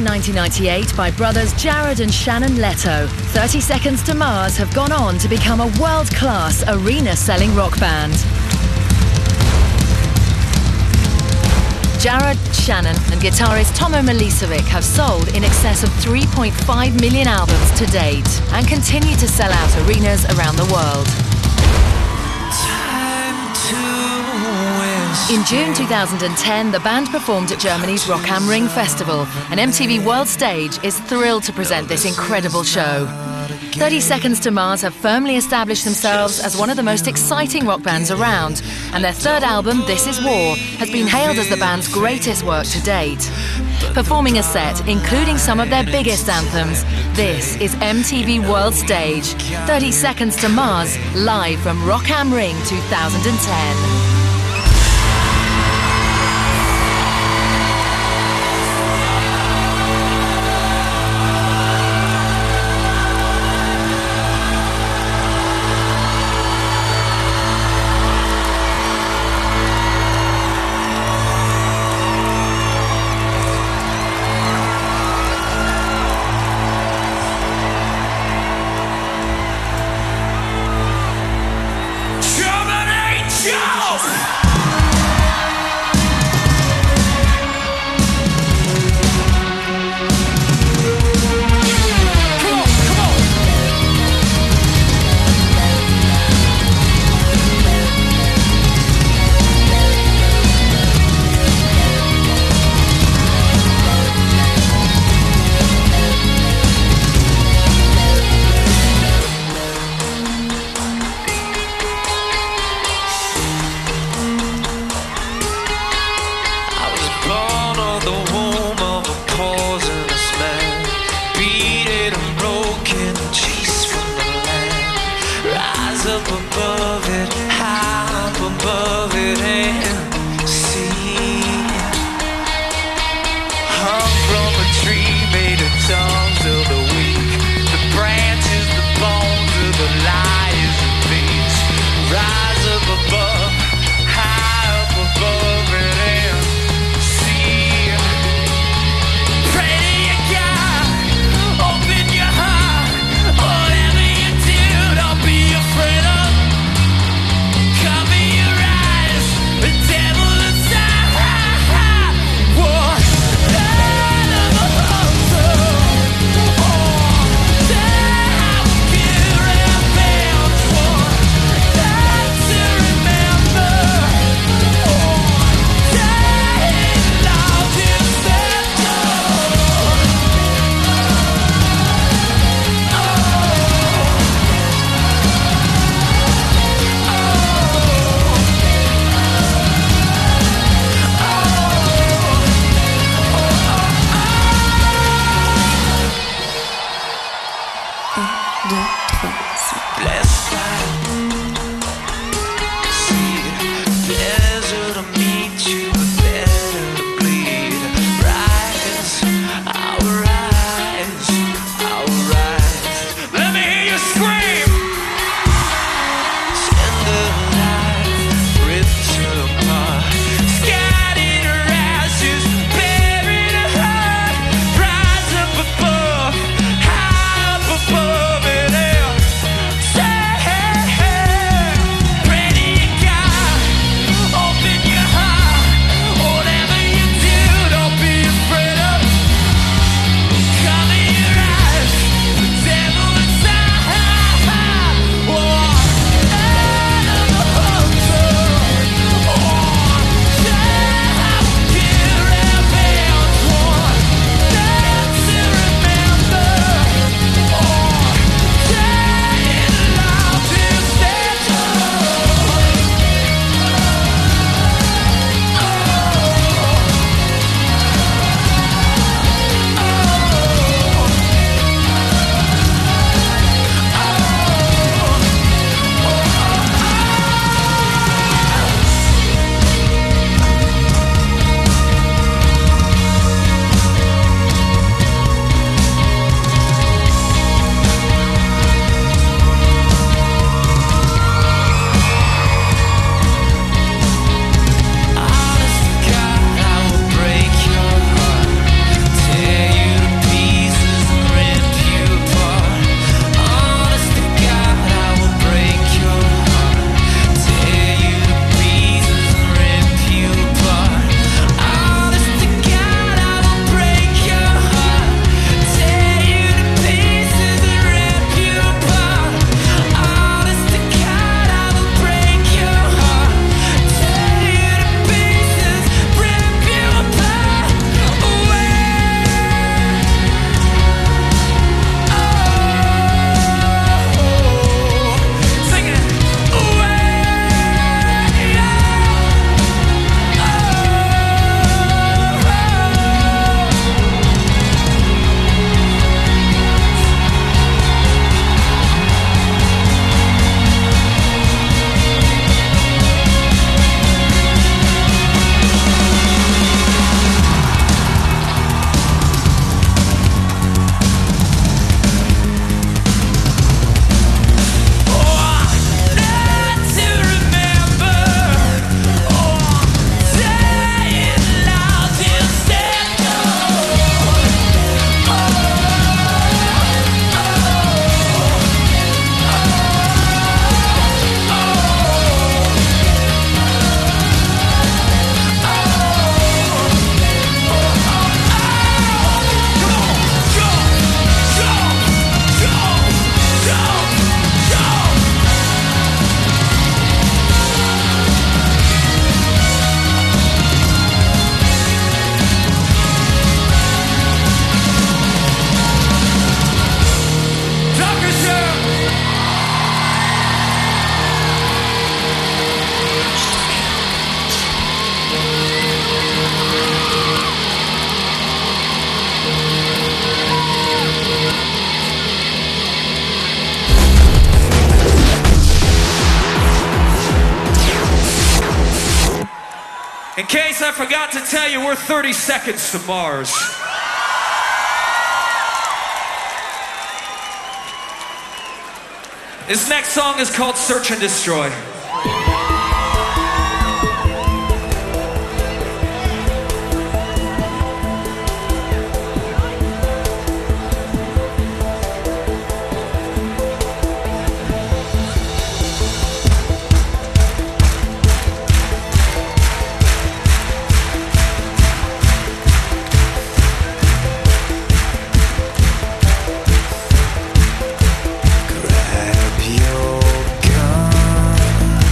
1998 by brothers Jared and Shannon Leto, 30 Seconds to Mars have gone on to become a world-class arena-selling rock band. Jared, Shannon and guitarist Tomo Milicevic have sold in excess of 3.5 million albums to date and continue to sell out arenas around the world. In June 2010, the band performed at Germany's Rock am Ring Festival, and MTV World Stage is thrilled to present this incredible show. 30 Seconds to Mars have firmly established themselves as one of the most exciting rock bands around, and their third album, This Is War, has been hailed as the band's greatest work to date. Performing a set including some of their biggest anthems, this is MTV World Stage, 30 Seconds to Mars, live from Rock am Ring 2010. Up above it, high up above it, and see. Hung from a tree made of tongues of the weak, the branches, the bones of the liars and thieves. Rise up above, high up above it, and see. Pray to your God, open your heart, whatever you do, don't be afraid. Above it. In case I forgot to tell you, we're 30 seconds to Mars. This next song is called Search and Destroy. Grab your gun.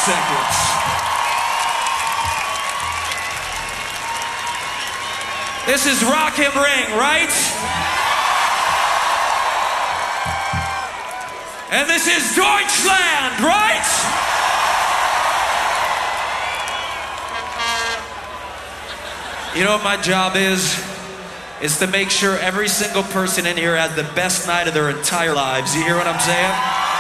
seconds. This is Rock Him Ring, right? And this is Deutschland, right? You know what my job is? Is to make sure every single person in here has the best night of their entire lives. You hear what I'm saying?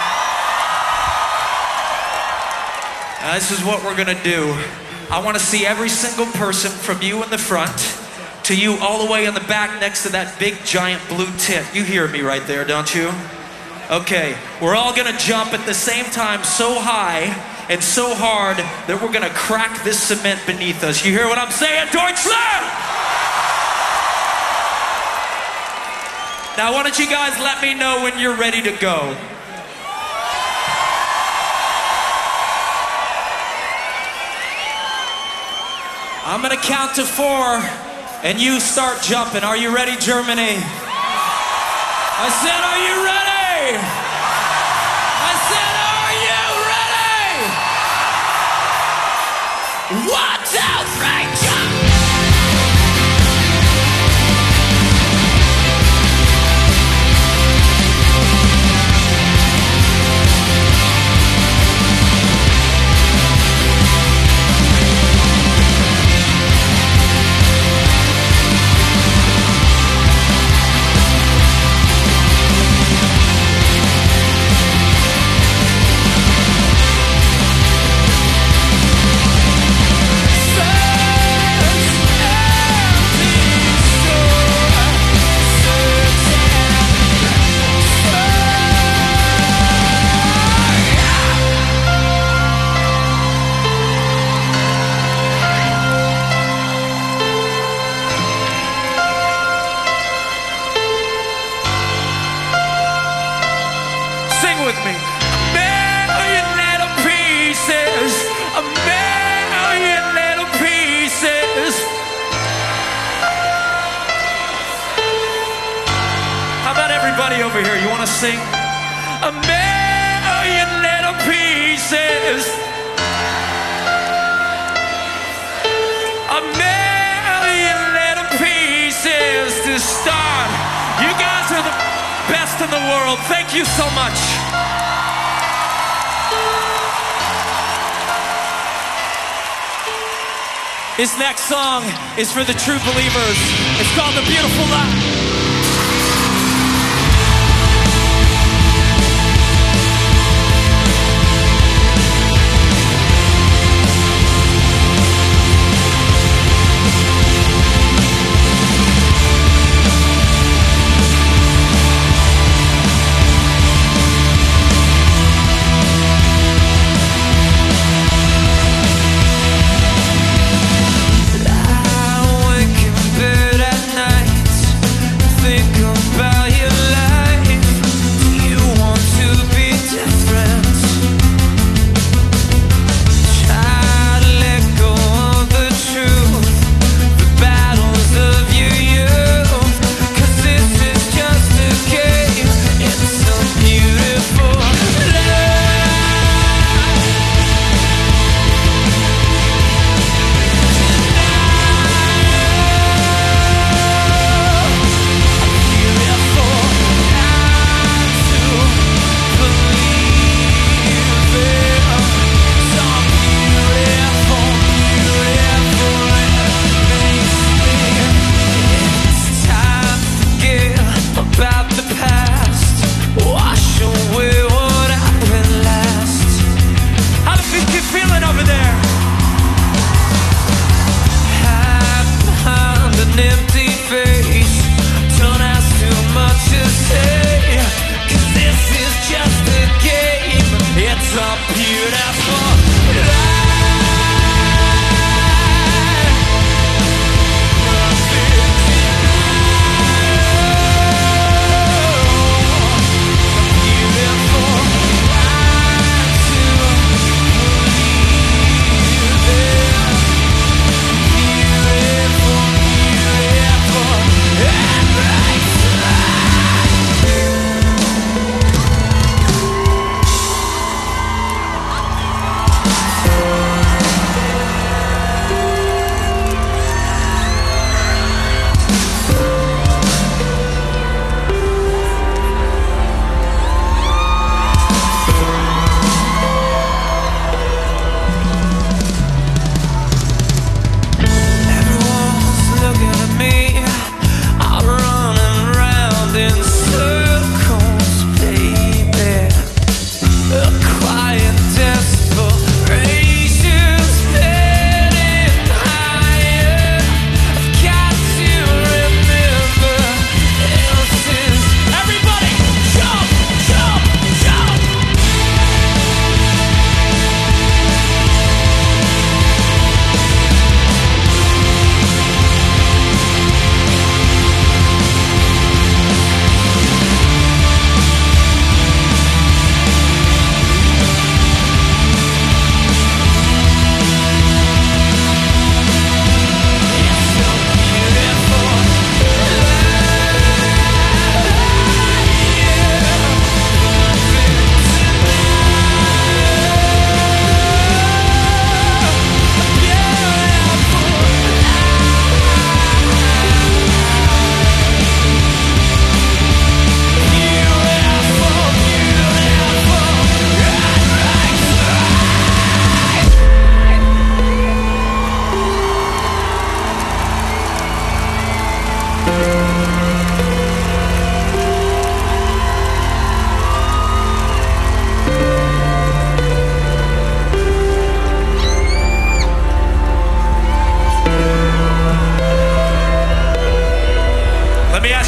Now, this is what we're gonna do. I wanna see every single person from you in the front to you all the way in the back next to that big giant blue tent. You hear me right there, don't you? Okay, we're all gonna jump at the same time so high and so hard that we're gonna crack this cement beneath us. You hear what I'm saying, Deutschland? Now, why don't you guys let me know when you're ready to go? I'm gonna count to 4, and you start jumping. Are you ready, Germany? I said, are you ready? I said, are you ready? 1, 2, 3, jump! With me. A million little pieces, a million little pieces. How about everybody over here? You want to sing? A million little pieces, a million little pieces to start. You guys are the best in the world. Thank you so much. This next song is for the true believers. It's called The Beautiful Life.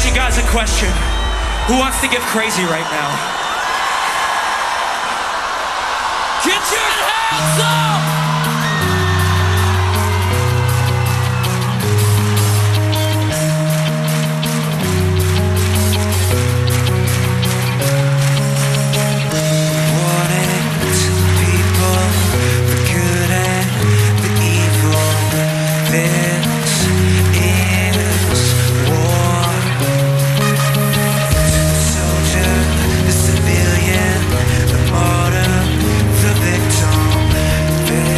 ask you guys a question. Who wants to get crazy right now? Get your hands up! The civilian, the martyr, the victim.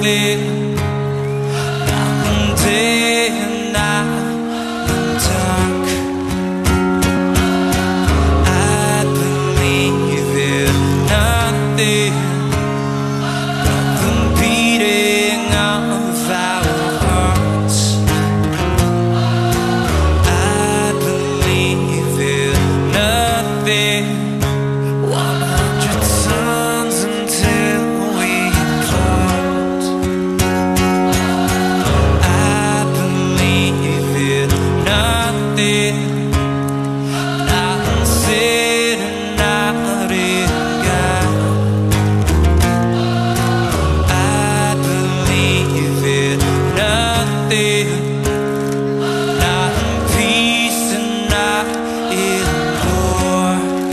darling. Night and day and night and dark. I believe in nothing but the beating of our hearts. I believe in nothing. 100 suns until we part. I believe in nothing. Not in sin and not in God. I believe in nothing. Not in peace and not in war.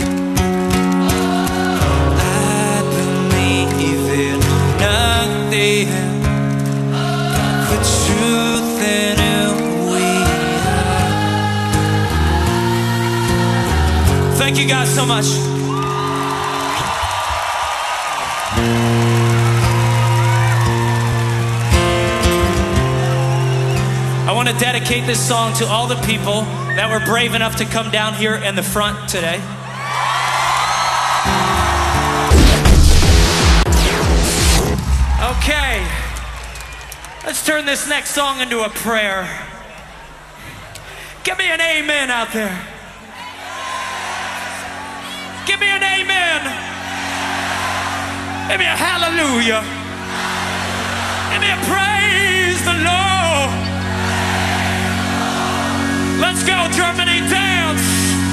I believe in nothing but truth in who we are. Thank you guys so much. I want to dedicate this song to all the people that were brave enough to come down here in the front today. Okay, let's turn this next song into a prayer. Give me an amen out there. Give me an amen. Give me a hallelujah. Give me a praise the Lord. Let's go, Germany, dance.